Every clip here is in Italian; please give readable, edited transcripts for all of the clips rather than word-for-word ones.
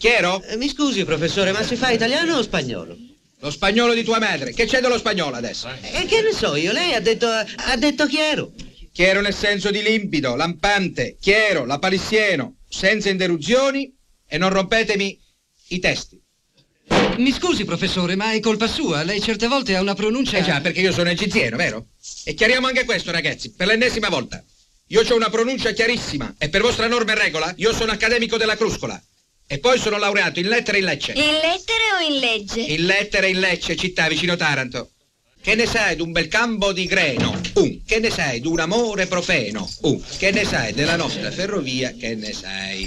Chiaro? Mi scusi, professore, ma si fa italiano o spagnolo? Lo spagnolo di tua madre. Che c'è dello spagnolo adesso? E che ne so io? Lei ha detto chiaro. Chiaro nel senso di limpido, lampante, chiaro, lapalissieno, senza interruzioni e non rompetemi i testi. Mi scusi, professore, ma è colpa sua. Lei certe volte ha una pronuncia... Eh già, perché io sono egizieno, vero? E chiariamo anche questo, ragazzi, per l'ennesima volta. Io ho una pronuncia chiarissima e per vostra norma e regola io sono accademico della Cruscola. E poi sono laureato in lettere e in Lecce. In lettere o in legge? In lettere in Lecce, città vicino Taranto. Che ne sai d'un bel campo di greno? Che ne sai d'un amore profeno? Che ne sai della nostra ferrovia? Che ne sai?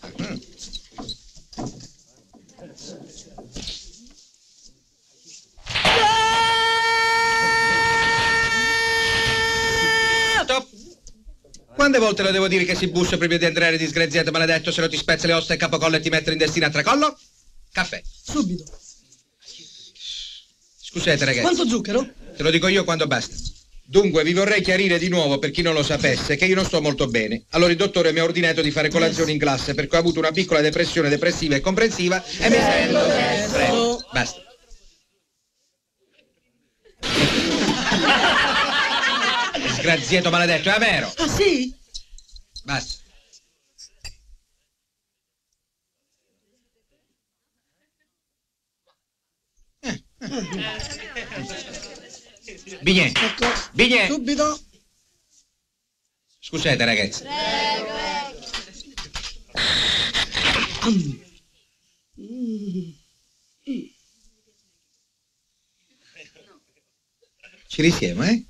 Stop! Quante volte lo devo dire che si bussa prima di entrare, disgraziato maledetto, se no ti spezza le ossa e capocollo e ti mettono in destino a tracollo? Caffè. Subito. Scusate, ragazzi. Quanto zucchero? Te lo dico io quando basta. Dunque, vi vorrei chiarire di nuovo, per chi non lo sapesse, che io non sto molto bene. Allora il dottore mi ha ordinato di fare colazione in classe perché ho avuto una piccola depressione depressiva e comprensiva e mi sento... Prego, basta. Disgraziato maledetto, è vero? Ah, sì? Basta. Bignè. Bignè. Subito. Scusate, ragazzi. Ci risiemo, eh?